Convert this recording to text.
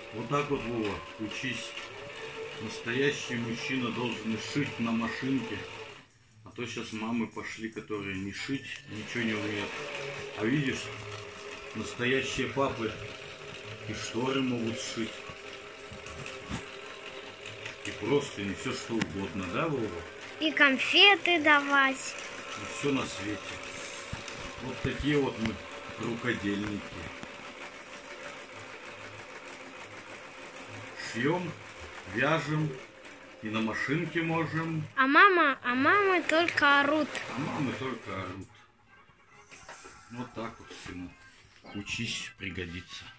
Вот так вот, Вова, учись. Настоящий мужчина должен шить на машинке. А то сейчас мамы пошли, которые не шить, ничего не умеют. А видишь, настоящие папы и шторы могут шить. И просто не все что угодно, да, Вова? И конфеты давать. И все на свете. Вот такие вот мы рукодельники. Шьем, вяжем и на машинке можем. А мамы только орут. А мамы только орут. Вот так вот, сына. Учись, пригодится.